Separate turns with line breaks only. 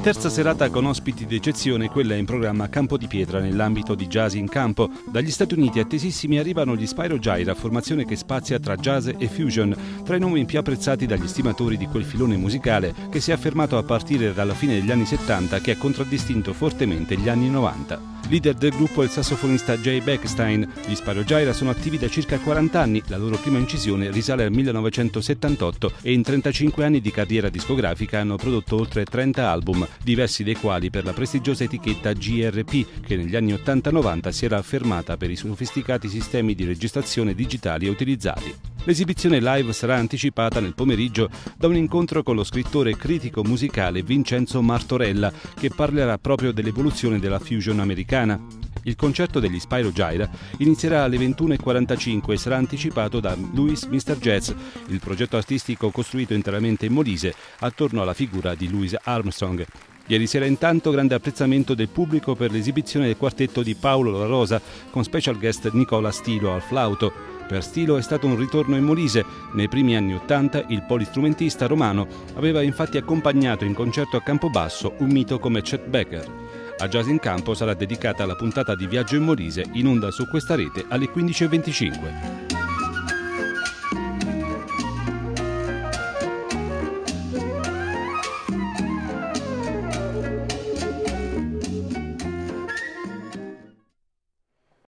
Terza serata con ospiti d'eccezione, quella in programma a Campo di Pietra nell'ambito di Jazz in Campo. Dagli Stati Uniti attesissimi arrivano gli Spyro Gyra, formazione che spazia tra jazz e fusion, tra i nomi più apprezzati dagli stimatori di quel filone musicale che si è affermato a partire dalla fine degli anni 70, che ha contraddistinto fortemente gli anni 90. Leader del gruppo è il sassofonista Jay Beckstein. Gli Spyro Gyra sono attivi da circa 40 anni, la loro prima incisione risale al 1978 e in 35 anni di carriera discografica hanno prodotto oltre 30 album, diversi dei quali per la prestigiosa etichetta GRP, che negli anni 80-90 si era affermata per i sofisticati sistemi di registrazione digitali utilizzati. L'esibizione live sarà anticipata nel pomeriggio da un incontro con lo scrittore e critico musicale Vincenzo Martorella, che parlerà proprio dell'evoluzione della fusion americana. Il concerto degli Spyro Gyra inizierà alle 21:45 e sarà anticipato da Louis Mr. Jazz, il progetto artistico costruito interamente in Molise attorno alla figura di Louis Armstrong. Ieri sera intanto grande apprezzamento del pubblico per l'esibizione del quartetto di Paolo La Rosa con special guest Nicola Stilo al flauto. Per Stilo è stato un ritorno in Molise. Nei primi anni '80 il polistrumentista romano aveva infatti accompagnato in concerto a Campobasso un mito come Chet Baker. A Jazz in Campo sarà dedicata la puntata di Viaggio in Molise, in onda su questa rete alle 15:25.